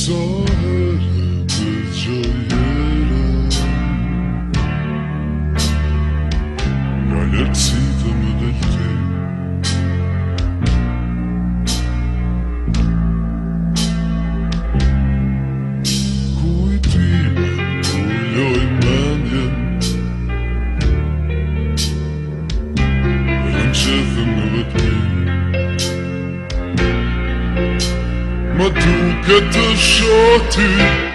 Sa herë të gjojerën nga lartësitë më delte. Kujtime ulloj mendjen, në qethën në vetëmi. Më duke të shoti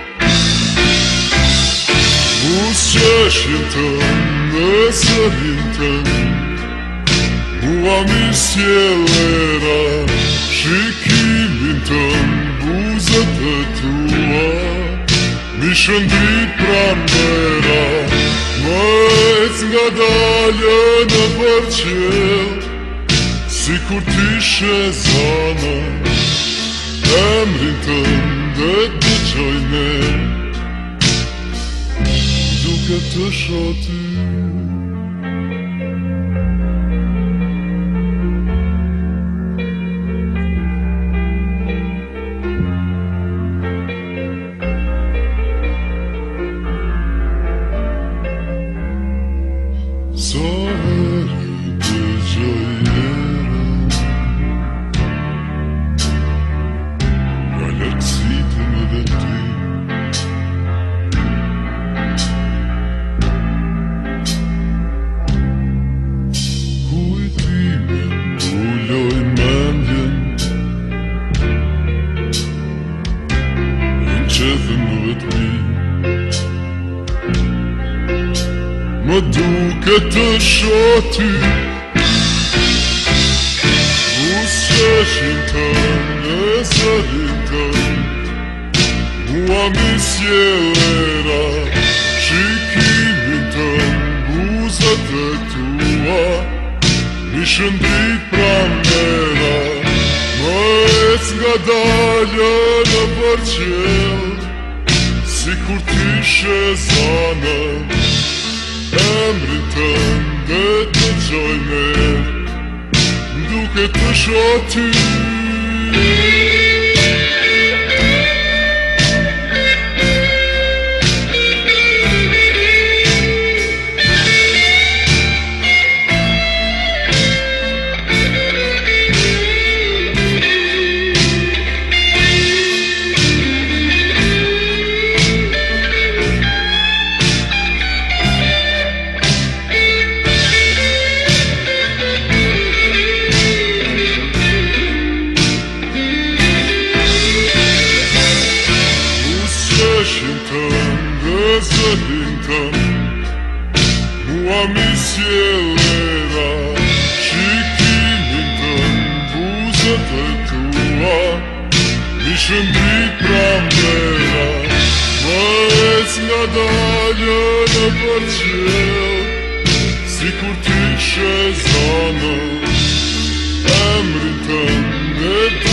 Busqeshjen tënë dhe sërin tënë Mua mi sjellera Shikimin tënë buzët e tua Mi shëndrit pranvera Më ec nga dalë në përqel Sikur t'ishe zana Emrin tënde të qoj merë Duke të shoti Sa herë të gjojerën Lartësitë më delte. Kujtime ulloj mendjen në qethën më vetëmi. Më duke të shoti Busqeshjen tënë e sërin tënë Mua mi sjellera Shikimin tënë buzët e tua Mi shëndrit pranvera Më ec nga dalë në përqel Sikur t'ishe zana Emrin tënde të qoj merë Duke të shoti Zërin tënë Mua mi sjellera Shikimin tënë buzët e tua Mi shëndrit pranvera Më ec nga dalë në përqel Sikur t'ishe zana Emrin tënë